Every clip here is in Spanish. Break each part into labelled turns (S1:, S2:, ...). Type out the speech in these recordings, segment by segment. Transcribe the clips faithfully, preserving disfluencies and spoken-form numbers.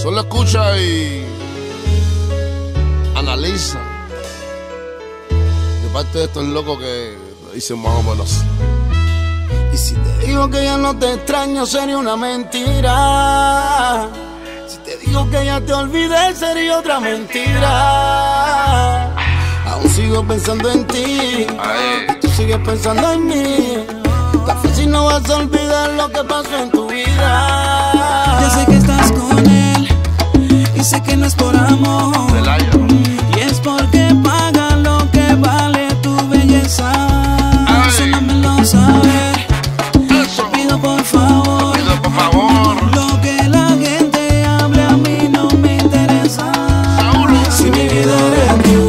S1: Solo escucha y analiza. De parte de estos locos que dicen más o menos.
S2: Y si te digo que ya no te extraño, sería una mentira. Si te digo que ya te olvidé, sería otra mentira. Aún sigo pensando en ti, y tú sigues pensando en mí. La fácil no vas a olvidar lo que pasó en tu vida.
S3: Yo sé que estás con él y sé que no es por amor, y es porque paga lo que vale tu belleza. Déjamelo saber, te pido por favor,
S1: pido por favor.
S3: Lo que la gente hable a mí no me interesa.
S2: Si mi vida eres tú,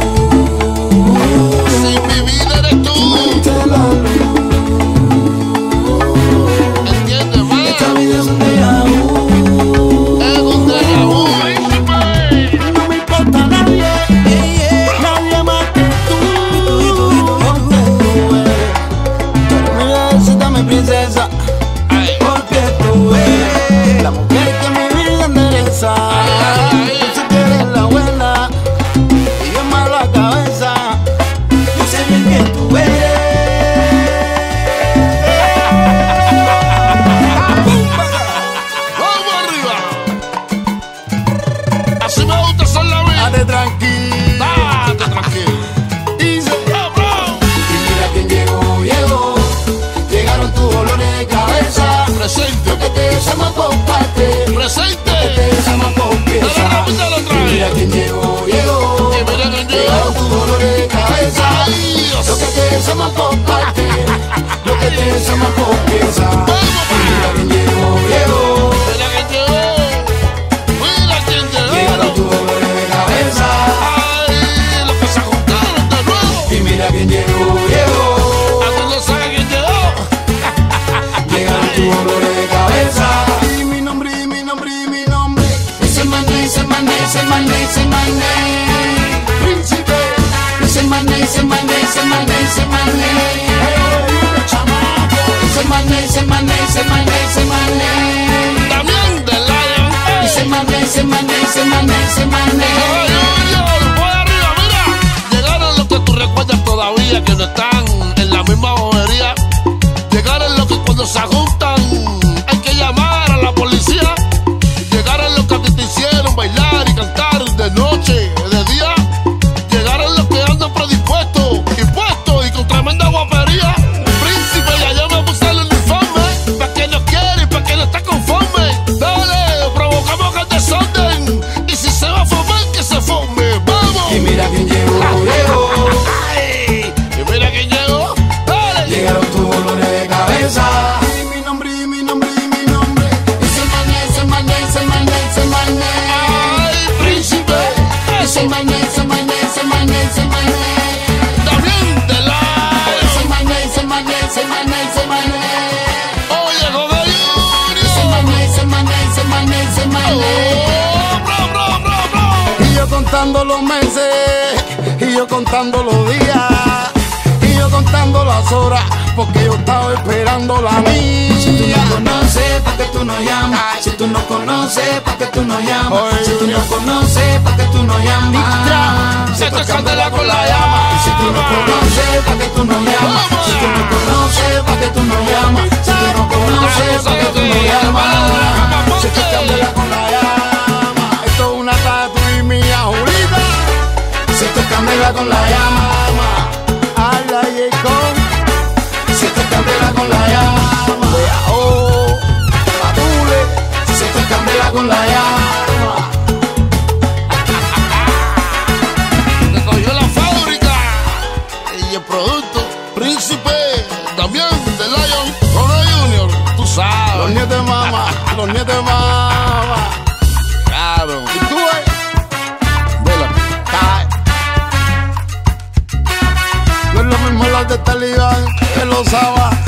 S1: si mi vida eres tú,
S2: me diste la luz.
S1: ¿Entiendes, man?
S2: Esta vida es un déjà vu.
S1: Es un déjà vu.
S2: No me importa nadie, nadie más que tú. Porque tú eres, tú eres mi bebecita, mi princesa. Porque tú eres la mujer que mi vida endereza. Tú que eres la buena y yo malo a cabeza. Yo sé bien que tú eres.
S1: Vamos arriba. Así me gusta ser la vida.
S2: Date tranquilo,
S1: Date tranquilo.
S2: dice.
S1: Bro, bro.
S2: Y mira quién llegó, llegó. Llegaron tus dolores de cabeza.
S1: Presente,
S2: Que te llama por parte.
S1: presente.
S2: Te llama por pieza.
S1: Dale, repítelo otra
S2: Y mira
S1: vez.
S2: quién llegó, llegó.
S1: Y mira quién llegó.
S2: Llegaron tus dolores de cabeza.
S1: Ay, Dios.
S2: Lo que te llama por parte. Lo que te llama por pieza.
S1: Vamos,
S2: Y mira quién llegó, llegó.
S1: Mira quién llegó. Mira quién llegó.
S2: Llegaron tus dolores de cabeza.
S1: Ay, los que se juntaron de nuevo.
S2: Y mira quién llegó, llegó.
S1: A tú no sabes quién llegó.
S2: Llegaron tus dolores de cabeza. Y mi nombre, y mi nombre, y mi nombre. Es el mané, es el mané, es el mané, es el mané. Príncipe. Es el mané, es el mané, es el mané, es el mané. Es el mané, es el mané, es el mané, es el mané.
S1: También de Lion.
S2: Es el mané, es el mané, es el mané, es el mané.
S1: Arriba, mira. Llegaron los que tú recuerdas todavía que no están en la misma bobería. Llegaron los que cuando se juntan hay que llamar a la policía. Llegaron los que a ti te hicieron bailar y cantar de noche, de día. Llegaron los que andan predispuestos y puestos y con tremenda guapería. Príncipe, ya yo me puse el uniforme. Pa' que no quiere y pa' que no está conforme. Dale, provocamos que te sonden. Y si se va a fumar, que se fume. ¡Vamos!
S2: Y mira quién llegó, llegó.
S1: Ay, y mira quién llegó. Dale.
S2: Llegaron tus dolores de cabeza. Y mi nombre, y mi nombre, y mi nombre. Es el mané, es el mané, es el mané, es el mané.
S1: Ay, príncipe.
S2: Es el mané, es el mané, es el mané, es el mané.
S1: También de
S2: Es
S1: Lion.
S2: el mané, es el mané, es el mané, es el mané.
S1: Oye, Joder
S2: Es el
S1: Junior.
S2: mané, es el mané, es el mané, es el mané.
S1: Oh, bro, bro, bro, bro.
S2: Y yo contando los meses, y yo contando los días, y yo contando las horas, porque yo estaba esperando la mía. Si tú no conoces, ¿pa' qué tú no llamas? Si tú no conoces, ¿pa' qué tú no llamas? Si tú no conoces, ¿pa' qué tú no llamas?
S1: Se te candela con la llama.
S2: Si tú no conoces, ¿pa' qué tú no llamas? Si tú no conoces, ¿pa' qué tú no llamas? Si tú no conoces, ¿pa' qué tú no llamas? Se te candela con la llama. Esto es una tatu y mía, Julita. Se te candela con la llama. Ala y con. Se te candela con la llama. Oh, Patule. Se te candela con la llama.
S1: Te cogió la fábrica y el producto. Príncipe, también de Lion. Joder Junior, tú
S2: Los
S1: sabes.
S2: nietos de mamá, los nietos de mamá.
S1: Claro.
S2: Y tú, eh.
S1: Vela.
S2: Cae. No es lo mismo las de Talibán que los Saba.